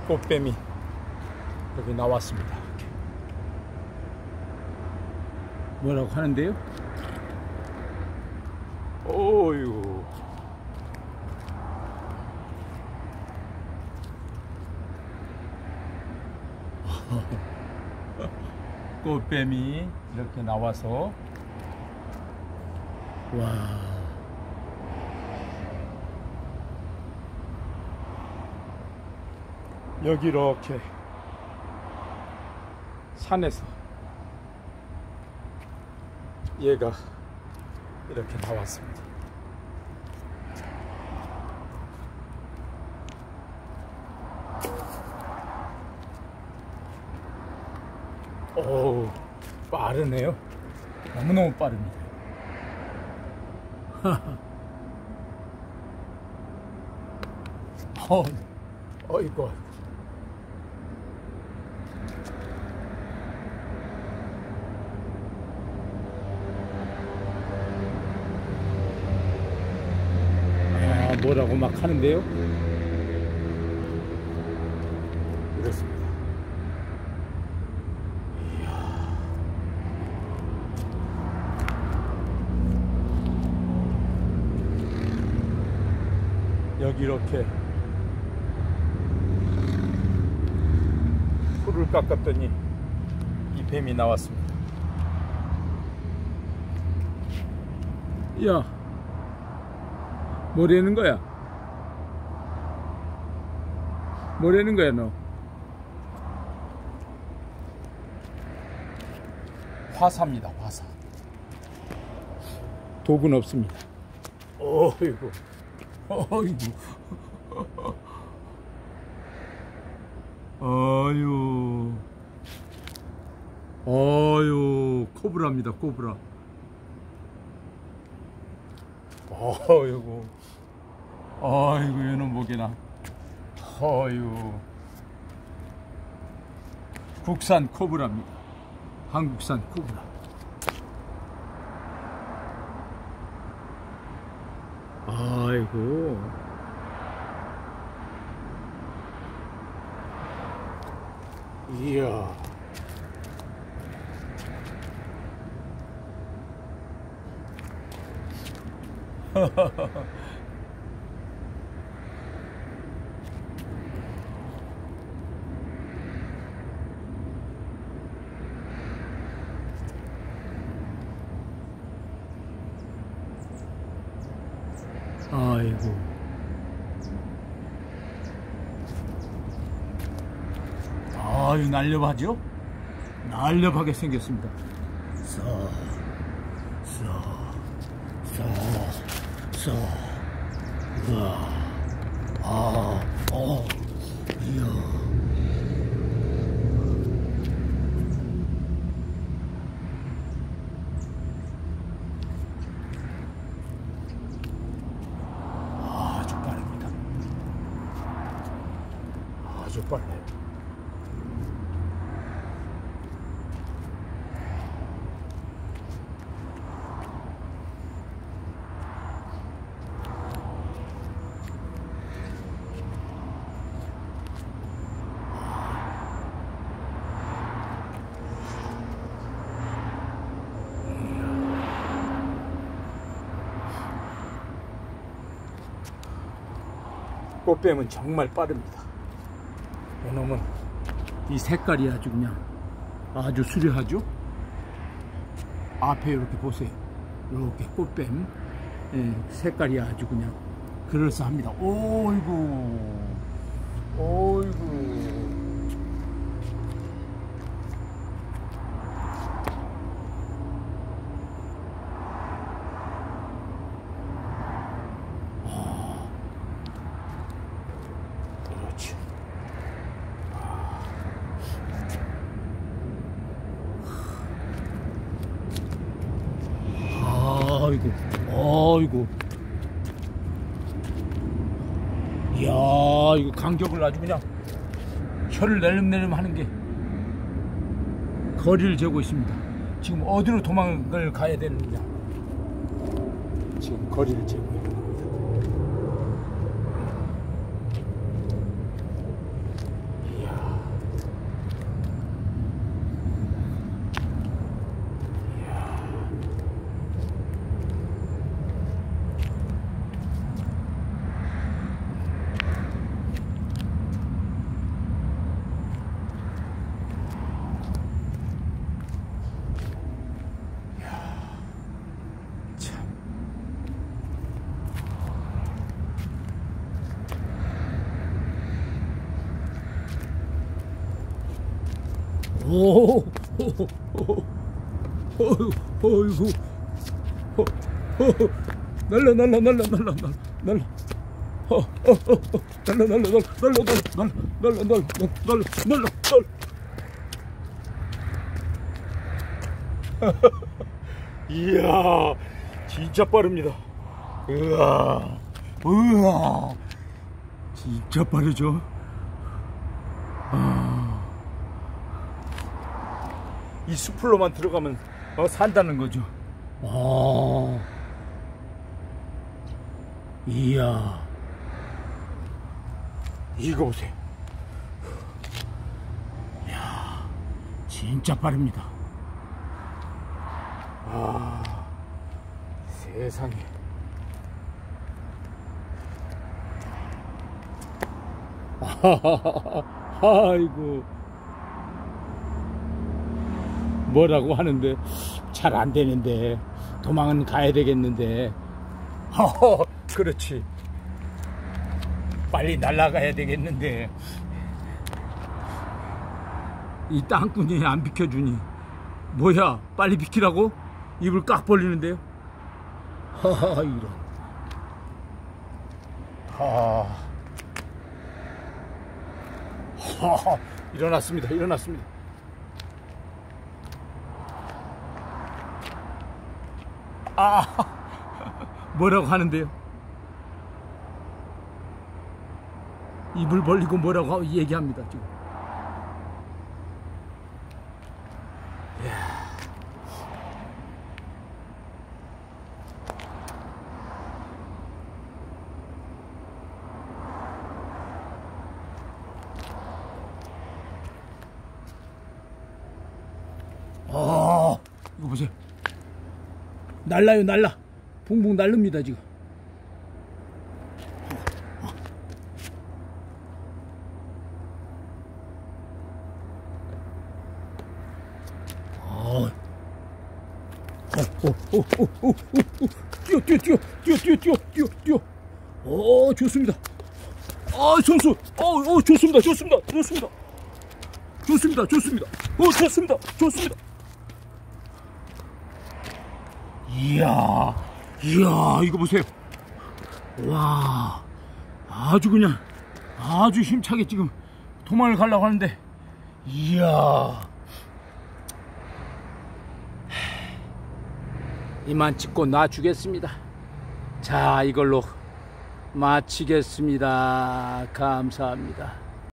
꽃뱀이 여기 나왔습니다. 뭐라고 하는데요? 오유. 꽃뱀이 이렇게 나와서 와. 여기 이렇게 산에서 얘가 이렇게 나왔습니다. 오, 빠르네요. 너무너무 빠릅니다. 어이구. 뭐라고 막 하는데요? 이렇습니다. 이야. 여기 이렇게 풀을 깎았더니 이 뱀이 나왔습니다. 야, 뭐라는 거야? 뭐라는 거야 너? 화사입니다. 화사. 독은 없습니다. 어이구. 어이구. 어유. 어유. 코브라입니다. 코브라. 어이구. 어이구, 얘는 뭐게나. 어유. 국산 코브라입니다. 한국산 코브라. 아이고. 이야. 아이고. 아유, 날렵하죠? 날렵하게 생겼습니다. 이야. 아주 빠릅니다. 아주 빨라요. 꽃뱀은 정말 빠릅니다. 이놈은 이 색깔이 아주 그냥 아주 수려하죠? 앞에 이렇게 보세요. 이렇게 꽃뱀 색깔이 아주 그냥 그럴싸합니다. 오이구. 오이구. 아이고, 아이고. 이야, 이거 간격을 아주 그냥 혀를 내름내름 하는 게 거리를 재고 있습니다. 지금 어디로 도망을 가야 되느냐. 지금 거리를 재고 있는 겁니다. 오, 어이구, 날라, 날라, 날라, 날라, 날라, 날라, 날라, 날라, 날라, 날라, 날라, 이야, 진짜 빠릅니다. 으아, 으아, 진짜 빠르죠. 이 수풀로만 들어가면 산다는 거죠. 이야, 이거 보세요. 이야, 진짜 빠릅니다. 세상에. 아이고, 뭐라고 하는데 잘 안 되는데 도망은 가야 되겠는데. 그렇지, 빨리 날아가야 되겠는데 이 땅꾼이 안 비켜주니 뭐야, 빨리 비키라고 입을 깍 벌리는데요. 이런. 일어났습니다. 일어났습니다. 뭐라고 하는데요? 입을 벌리고 뭐라고 얘기합니다 지금. 이거 보세요. 날라요, 날라. 붕붕 날릅니다 지금. 뛰어. 좋습니다. 선수. 좋습니다. 이야, 이거 보세요. 와, 아주 그냥 아주 힘차게 지금 도망을 가려고 하는데, 이야. 이만 찍고 놔주겠습니다. 자, 이걸로 마치겠습니다. 감사합니다.